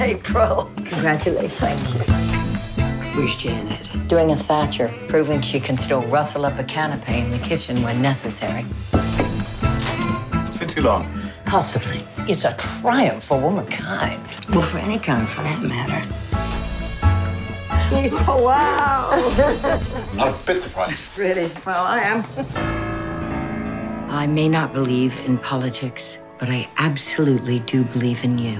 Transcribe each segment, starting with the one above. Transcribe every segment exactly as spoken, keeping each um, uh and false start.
April. Congratulations. Where's Janet? Doing a Thatcher, proving she can still rustle up a canapé in the kitchen when necessary. It's been too long. Possibly. It's a triumph for womankind. Well, for any kind, for that matter. Oh, wow. Not a bit surprised. Really? Well, I am. I may not believe in politics, but I absolutely do believe in you.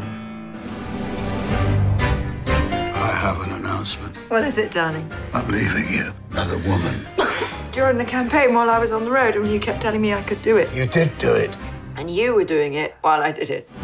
I have an announcement. What is it, darling? I'm leaving you. Another woman. During the campaign, while I was on the road, when you kept telling me I could do it. You did do it. And you were doing it while I did it.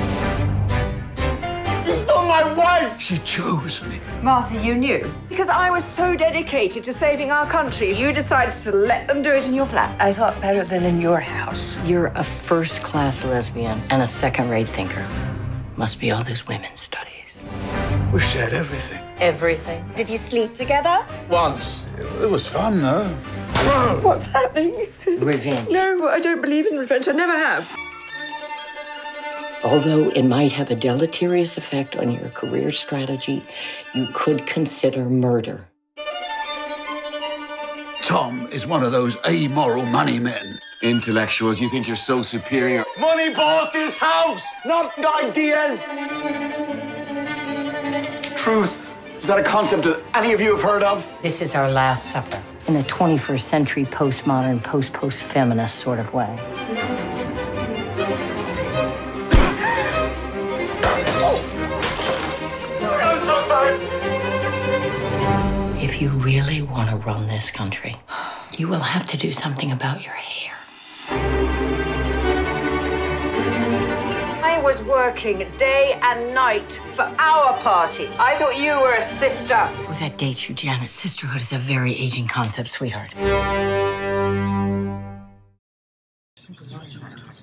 You stole my wife! She chose me. Martha, you knew. Because I was so dedicated to saving our country, you decided to let them do it in your flat. I thought better than in your house. You're a first-class lesbian and a second-rate thinker. Must be all those women's studies. We shared everything. Everything. Did you sleep together? Once. It, it was fun, though. What's happening? Revenge. No, I don't believe in revenge. I never have. Although it might have a deleterious effect on your career strategy, you could consider murder. Tom is one of those amoral money men. Intellectuals, you think you're so superior. Money bought this house, not ideas. Truth. Is that a concept that any of you have heard of? This is our last supper, in a twenty-first century postmodern, post-post-feminist sort of way. I'm so sorry. If you really want to run this country, you will have to do something about your hair. I was working day and night for our party. I thought you were a sister. Oh, that dates you, Janet. Sisterhood is a very aging concept, sweetheart.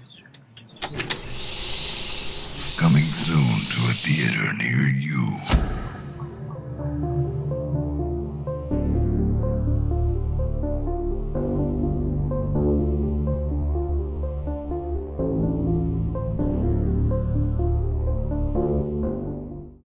Coming soon to a theater near you.